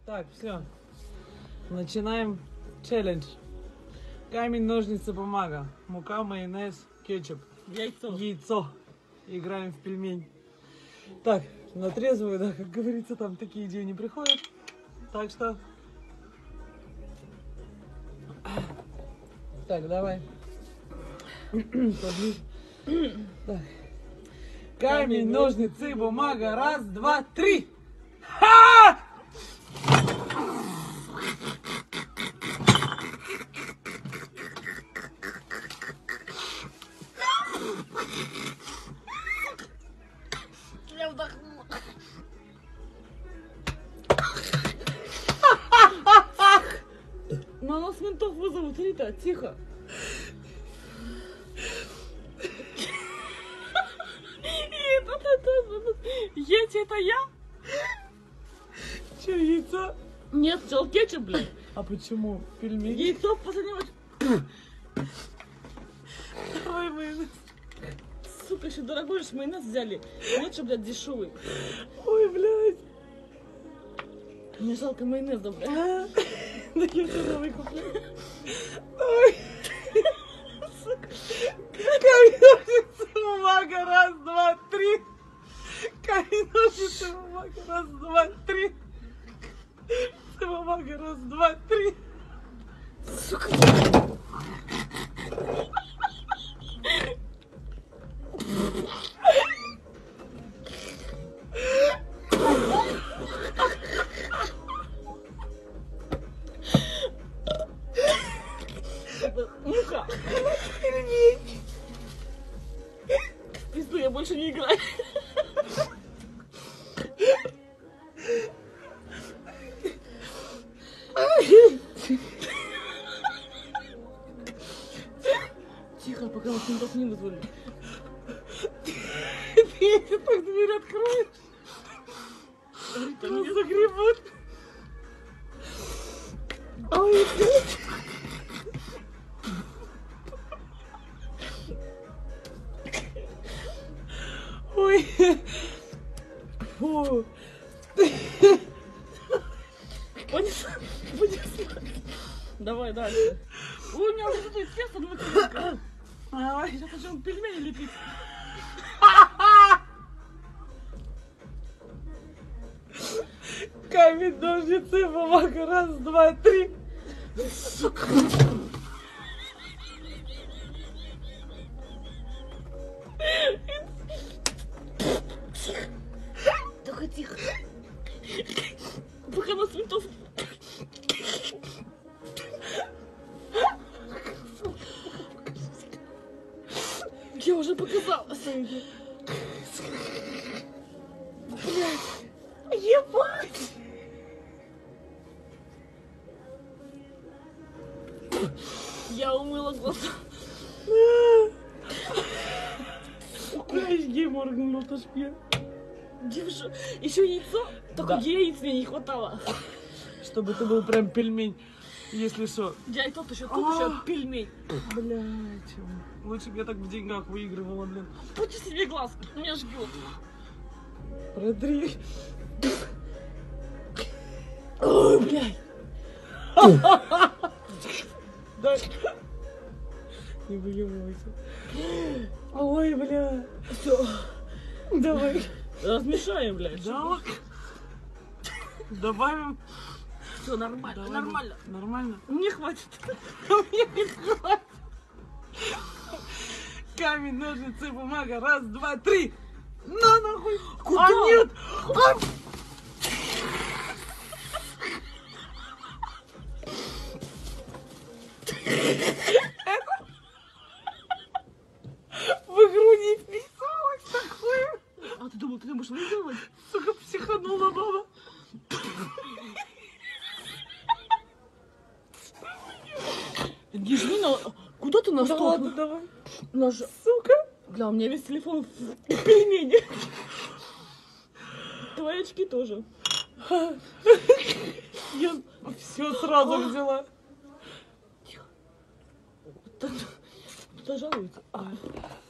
Так, все. Начинаем челлендж. Камень, ножницы, бумага. Мука, майонез, кетчуп. Яйцо. Играем в пельмень. Так, на трезвую, да, как говорится, там такие идеи не приходят. Так что... Так, давай. Так. Камень, ножницы, бумага. Раз, два, три. Ха! Я вдохнула. Но нас ментов вызовут, Рита, тихо. Есть это я? Че, яйцо? Нет, сначала кетчуп, блядь. А почему? Пельмени? Яйцо в последнем... Ой, майонез. Сука, еще дорогой же майонез взяли. Лучше, блядь, дешевый. Ой, блядь. Мне жалко майонеза, блядь. Да я тоже выкуплю. Ой. Камень, ножницы, бумага. Раз, два, три. Камень, ножницы, бумага. Раз, два, три. Бумага. Раз, два, три. Сука. Муха. В пизду, я больше не играю. Тихо, пока нас ментов не вызвали. Ты если так дверь откроешь, Рита, нас меня загребут. Ой, блядь. Ой. Фу. понесла. Давай дальше. Ой, у меня уже тут тесто внутри. Давай. Сейчас начнем пельмени лепить. Камень, ножницы, бумага. Раз, два, три. Сука. Только тихо. Пока нас ментов... Я уже показалась. Блядь. Ебать. Я умыла глаза. Блядь, гей моргнул, аж пьян. Девушка, еще яйцо? Только Да. яиц мне не хватало. Чтобы ты был прям пельмень, если что. Я и тут еще пельмень. Блядь. Лучше бы я так в деньгах выигрывала, блин. Пути себе глазки, меня жгет. Продри. Ой, блядь. Да. Не выебывайся. Ой, бля. Все, Давай. размешаем, блядь. Да. Добавим. Все, нормально, Давай, нормально. Нормально. Мне хватит. Мне не хватит. Камень, ножницы, бумага. Раз, два, три. На нахуй. Куда? А нет. А... В игру не вписалась такое. А ты думал, ты можешь выигрывать? Сука, психанула баба. Не жми на... Куда ты на Да стол? ладно, давай. Наш... Сука. Бля, у меня весь телефон в пельмени. Твои очки тоже. Я все сразу взяла. Тихо. Кто-то жалуется.